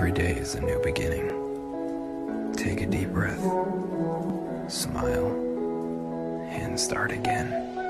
Every day is a new beginning. Take a deep breath, smile, and start again.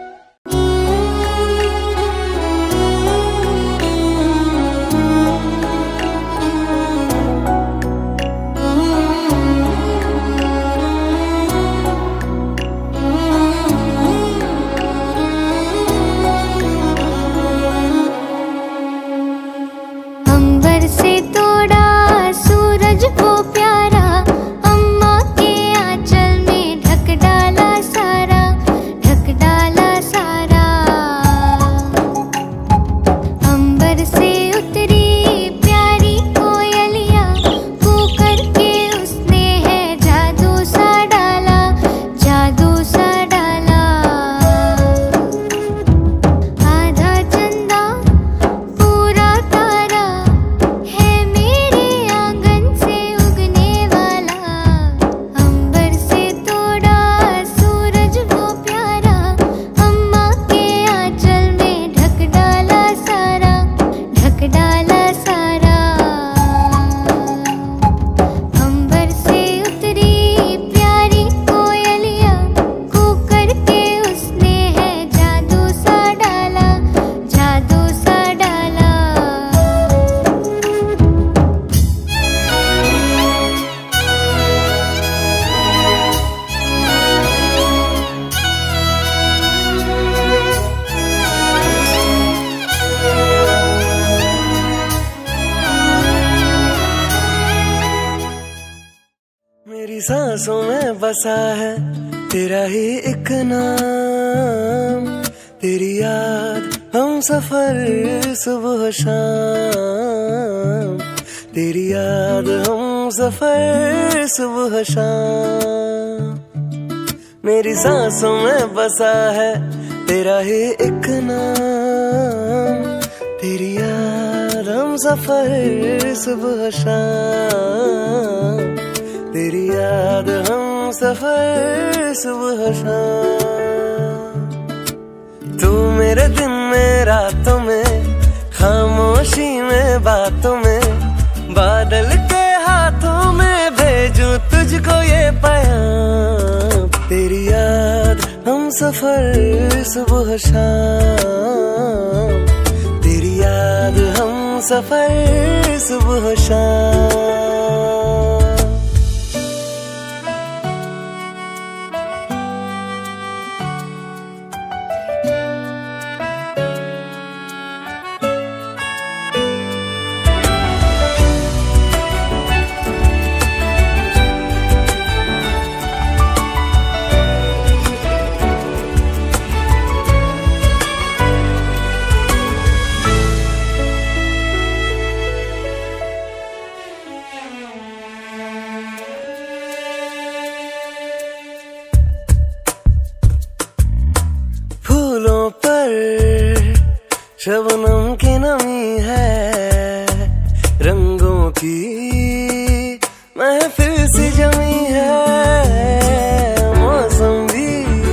मेरी सांसों में बसा है तेरा ही एक नाम, तेरी याद हम सफर सुबह शाम, तेरी याद हम सफर सुबह शाम। मेरी सांसों में बसा है तेरा ही एक नाम, तेरी याद हम सफर सुबह शाम, तेरी याद हम सफर सुबह शाम। तू मेरे दिन में रातों में, खामोशी में बातों में, बादल के हाथों में भेजूं तुझको ये पैगाम। तेरी याद हम सफर सुबह शाम, तेरी याद हम सफर सुबह शाम। फूलों पर शबनम की नमी है, रंगों की महफिल सी जमी है। मौसम भी,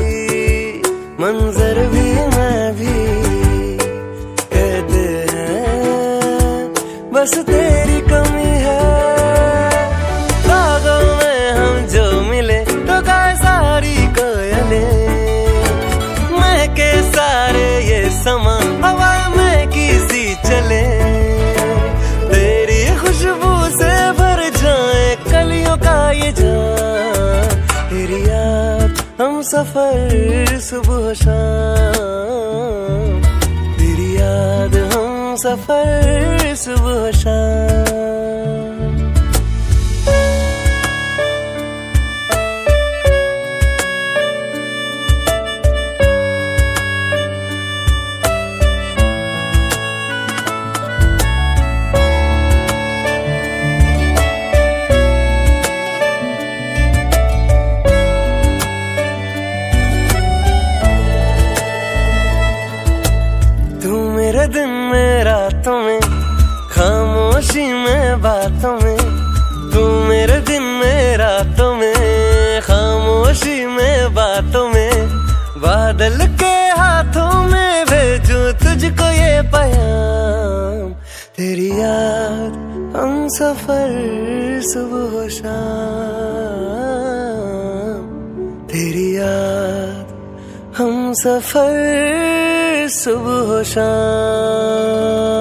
मंजर भी, मैं भी, कहते हैं बस तेरी कमी है। रागों में हम जो मिले तो गाए सारी कोयलें, के सारे ये समा हवा में किसी चले। तेरी खुशबू से भर जाए कलियों का ये जान, तेरी याद हम सफर सुबह शाम, तेरी याद हम सफर सुबह शाम। मेरे दिन में रातों में, खामोशी में बातों में, तू मेरे दिन में रातों में, खामोशी में बातों में, बादल के हाथों में भेजूं तुझको ये पैगाम। तेरी याद हम सफर सुबह शाम, तेरी याद हम सफर सुबह शाम।